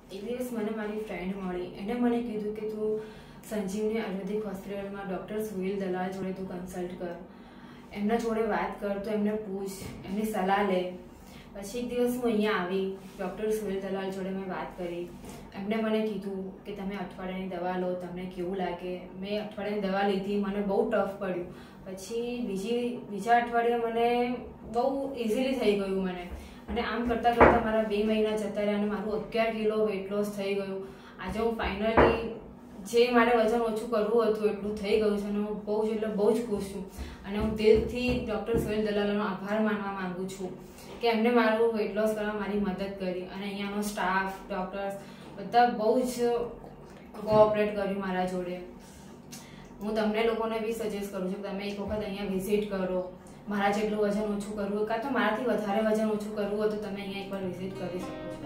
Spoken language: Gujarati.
એક દિવસ મને મારી ફ્રેન્ડ મળી, એને મને કીધું કે તું સંજીવની આયુર્વેદિક હોસ્પિટલમાં dr.suhel જોડે તું કન્સલ્ટ કર, એમના જોડે વાત કર, તો એમને પૂછ, એમની સલાહ લે. પછી એક દિવસ હું અહીંયા આવી, dr.suhel જોડે મેં વાત કરી. એમને મને કીધું કે તમે અઠવાડિયાની દવા લો, તમને કેવું લાગે. મેં અઠવાડિયાની દવા લીધી, મને બહુ ટફ પડ્યું. પછી બીજા અઠવાડિયે મને બહુ ઇઝીલી થઈ ગયું મને, અને આમ કરતાં કરતાં મારા 2 મહિના જતા રહ્યા અને મારું 11 કિલો વેઇટ લોસ થઈ ગયું. આજે હું ફાઇનલી જે મારે વજન ઓછું કરવું હતું એટલું થઈ ગયું છે, અને હું બહુ જ ખુશ છું. અને હું દિલથી dr.suhel આભાર માનવા માંગુ છું કે એમને મારું વેઇટ લોસ કરવા મારી મદદ કરી. અને અહીંયાનો સ્ટાફ, ડૉક્ટર્સ બધા બહુ જ કોઓપરેટ કર્યું મારા જોડે. હું તમને લોકોને બી સજેસ્ટ કરું છું કે તમે એક વખત અહીંયા વિઝિટ કરો. મારા જેટલું વજન ઓછું કરવું કાં તો મારાથી વધારે વજન ઓછું કરવું હોય તો તમે અહીંયા એકવાર વિઝિટ કરી શકો છો.